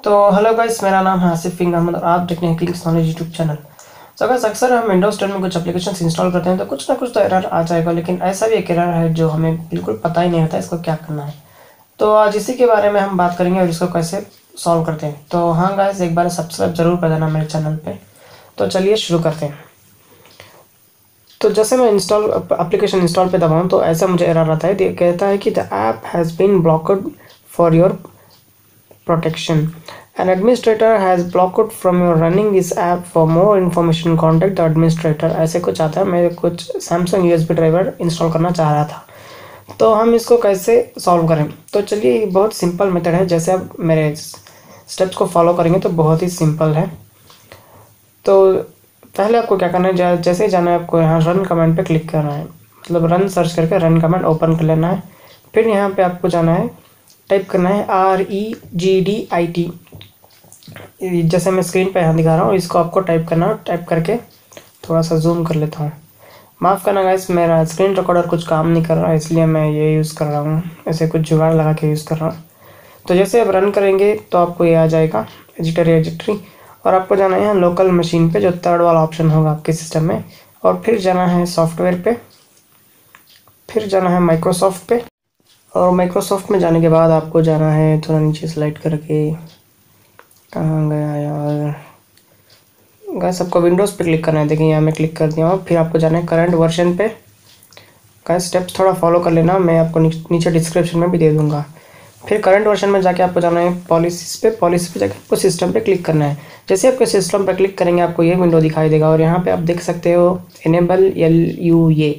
तो hello guys, मेरा नाम है आसिफ फिंग अहमद और आप देख रहे हैं क्लिक्स नॉलेज यूट्यूब चैनल। तो गाइस, अक्सर हम विंडोज 10 में कुछ एप्लीकेशंस इंस्टॉल करते हैं तो कुछ ना कुछ तो एरर आ जाएगा, लेकिन ऐसा भी एक एरर है जो हमें बिल्कुल पता ही नहीं होता इसको क्या करना है। तो आज इसी के बारे में हम बात करेंगे और इसको कैसे सॉल्व करते हैं। तो हाँ गाइस, एक बार सब्सक्राइब जरूर कर देना मेरे चैनल पर। तो चलिए शुरू करते हैं। तो जैसे मैं एप्लीकेशन इंस्टॉल पे दबाऊँ तो ऐसा मुझे एरर आता है, कहता है कि the app has been blocked for your protection. An administrator has blocked from your running this app. For more information contact the administrator। ऐसे कुछ आता है। मैं कुछ सैमसंग USB ड्राइवर इंस्टॉल करना चाह रहा था, तो हम इसको कैसे सॉल्व करें। तो चलिए, बहुत सिंपल मेथड है। जैसे आप मेरे स्टेप्स को फॉलो करेंगे तो बहुत ही सिंपल है। तो पहले आपको क्या करना है, जैसे ही जाना है आपको यहाँ रन कमांड पे क्लिक करना है, मतलब रन सर्च करके रन कमांड ओपन कर लेना है। फिर यहाँ पे आपको जाना है, टाइप करना है REGDIT। जैसे मैं स्क्रीन पे यहाँ दिखा रहा हूँ, इसको आपको टाइप करना है। टाइप करके थोड़ा सा जूम कर लेता हूँ। माफ़ करना गाइस, मेरा स्क्रीन रिकॉर्डर कुछ काम नहीं कर रहा है, इसलिए मैं ये यूज़ कर रहा हूँ, ऐसे कुछ जुगाड़ लगा के यूज़ कर रहा हूँ। तो जैसे आप रन करेंगे तो आपको ये आ जाएगा एडिटरी, और आपको जाना है यहाँ लोकल मशीन पे, जो थर्ड वाला ऑप्शन होगा आपके सिस्टम में, और फिर जाना है सॉफ्टवेयर पे, फिर जाना है माइक्रोसॉफ्ट पे, और माइक्रोसॉफ्ट में जाने के बाद आपको जाना है थोड़ा नीचे स्लाइड करके, कहाँ गया यार गाइस, आपको विंडोज़ पे क्लिक करना है। देखिए यहाँ मैं क्लिक कर दिया हूँ। फिर आपको जाना है करंट वर्जन पे। गाइस, स्टेप्स थोड़ा फॉलो कर लेना, मैं आपको नीचे डिस्क्रिप्शन में भी दे दूँगा। फिर करंट वर्जन में जाके आपको जाना है पॉलिसीज़ पे। पॉलिसी पे जाके आपको सिस्टम पे क्लिक करना है। जैसे आपके सिस्टम पे क्लिक करेंगे आपको ये विंडो दिखाई देगा, और यहाँ पे आप देख सकते हो इनेबल LUA।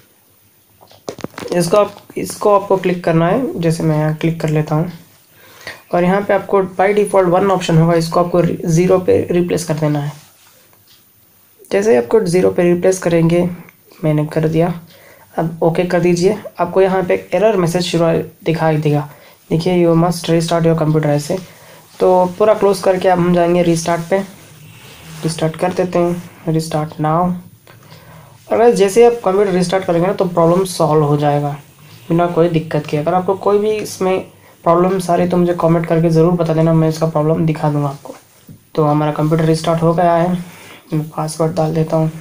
इसको आपको क्लिक करना है। जैसे मैं यहाँ क्लिक कर लेता हूँ, और यहाँ पे आपको बाय डिफ़ॉल्ट 1 ऑप्शन होगा, इसको आपको 0 पे रिप्लेस कर देना है। जैसे आपको 0 पे रिप्लेस करेंगे, मैंने कर दिया, अब ओके कर दीजिए। आपको यहाँ पे एक एरर मैसेज शुरू दिखाई देगा, देखिए you must restart your computer. ऐसे तो पूरा क्लोज करके अब हम जाएंगे रीस्टार्ट पे। रिस्टार्ट कर देते हैं, रिस्टार्ट नाउ। अगर जैसे आप कंप्यूटर रिस्टार्ट करेंगे ना तो प्रॉब्लम सॉल्व हो जाएगा बिना कोई दिक्कत के। अगर आपको कोई भी इसमें प्रॉब्लम सारी तो मुझे कमेंट करके ज़रूर बता देना, मैं इसका प्रॉब्लम दिखा दूंगा आपको। तो हमारा कंप्यूटर रिस्टार्ट हो गया है। मैं पासवर्ड डाल देता हूँ,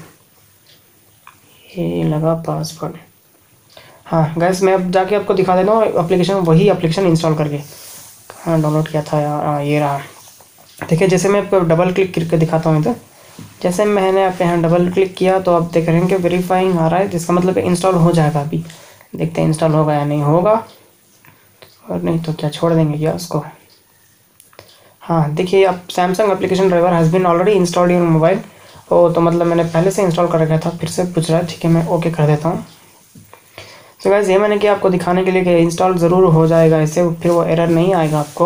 ये लगा पासवर्ड। हाँ गैस, मैं अब जाके आपको दिखा देता हूँ एप्लीकेशन, वही एप्लीकेशन इंस्टॉल करके। कहाँ डाउनलोड किया था यार, हाँ ये रहा। देखिए जैसे मैं आपको डबल क्लिक करके दिखाता हूँ इधर। जैसे मैंने आप यहाँ डबल क्लिक किया तो आप देख रहे हैं कि वेरीफाइंग आ रहा है, जिसका मतलब इंस्टॉल हो जाएगा। अभी देखते हैं इंस्टॉल होगा या नहीं होगा, और नहीं तो क्या छोड़ देंगे क्या उसको। हाँ देखिए, अब Samsung application driver has been already installed in mobile. तो मतलब मैंने पहले से इंस्टॉल कर रखा था, फिर से पूछ रहा है। ठीक है, मैं ओके कर देता हूँ। तो गाइस, ये मैंने किया आपको दिखाने के लिए कि इंस्टॉल ज़रूर हो जाएगा इससे, फिर वो एरर नहीं आएगा आपको।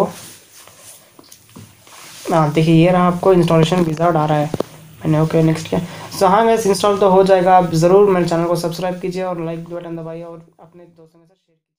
हाँ देखिए, ये रहा, आपको इंस्टॉलेशन विजार्ड आ रहा है। मैंने ओके नेक्स्ट किया। सो हाँ गाइस, इंस्टॉल तो हो जाएगा। आप ज़रूर मेरे चैनल को सब्सक्राइब कीजिए और लाइक बटन दबाइए और अपने दोस्तों के साथ शेयर कीजिए।